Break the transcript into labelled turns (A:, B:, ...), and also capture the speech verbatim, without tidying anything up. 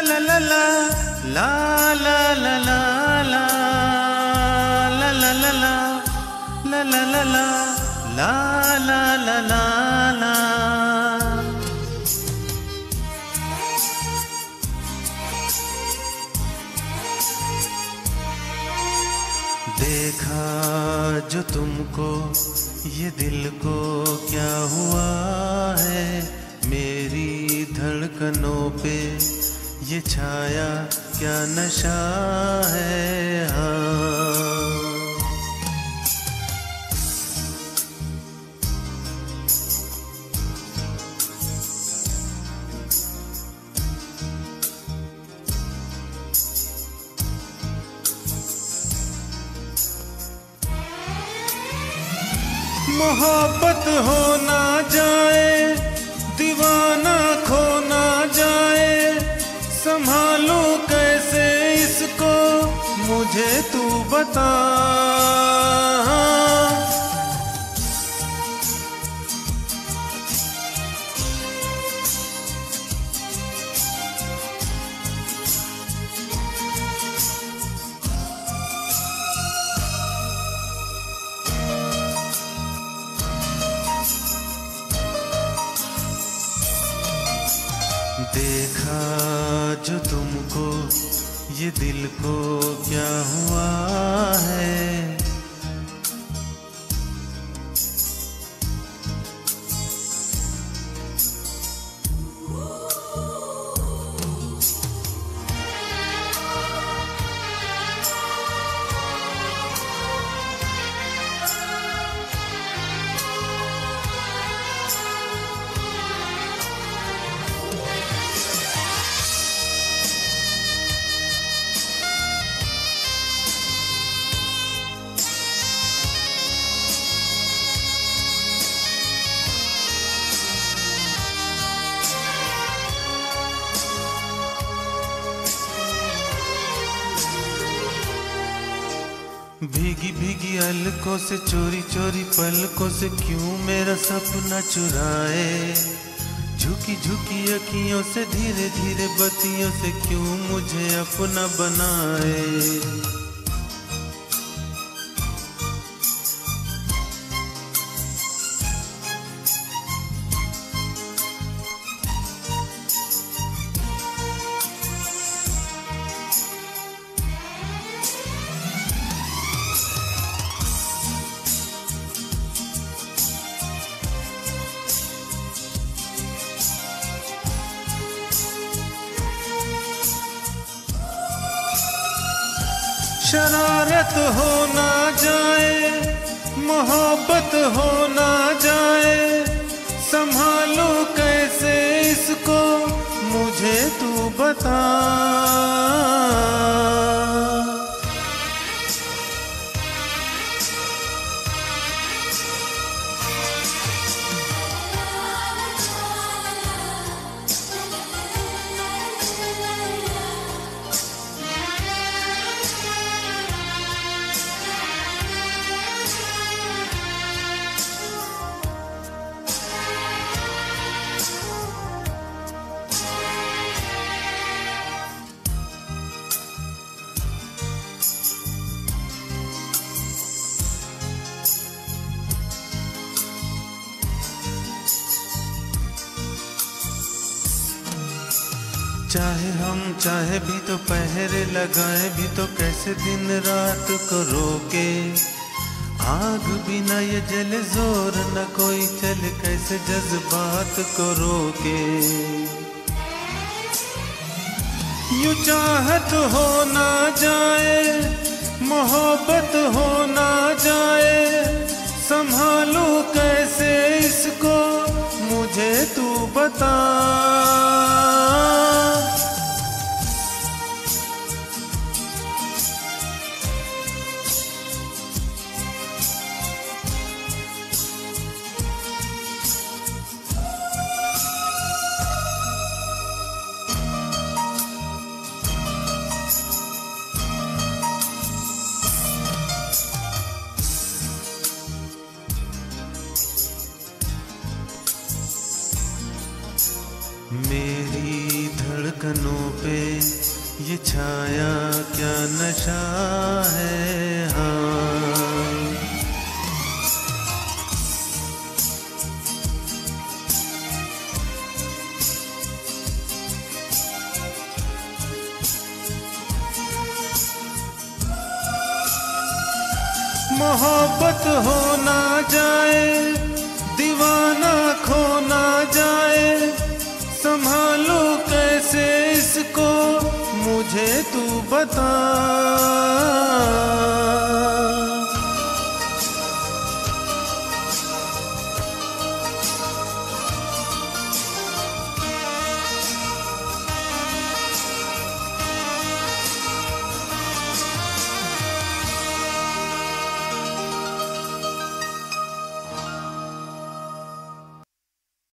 A: ला ला ला ला ला ला ला ला ला ला ला ला ला ला ला ला ला ला ला ला। देखा जो तुमको ये दिल को क्या हुआ है, मेरी धड़कनों पे ये छाया क्या नशा है। हाँ मोहब्बत हो ना जाए, दीवाना खो ना जाए, संभालूं कैसे इसको मुझे तू बता। देखा जो तुमको ये दिल को क्या हुआ है। भीगी भीगी अलकों से चोरी चोरी पलकों से क्यों मेरा सपना चुराए, झुकी झुकी अखियों से धीरे धीरे बत्तियों से क्यों मुझे अपना बनाए। शरारत हो ना जाए, मोहब्बत हो ना जाए, संभालूं कैसे इसको मुझे तू बता। चाहे हम चाहे भी तो पहरे लगाए भी तो कैसे दिन रात को रोके, आग बिना ये जले जोर न कोई चले, कैसे जज्बात को रोके। यूं चाहत हो ना जाए, मोहब्बत हो ना जाए, संभालूं कैसे इसको मुझे तू बता। मेरी धड़कनों पे ये छाया क्या नशा है, हाँ। मोहब्बत हो ना जाए, दीवाना खो ना जाए, संभालो कैसे इसको मुझे तू बता।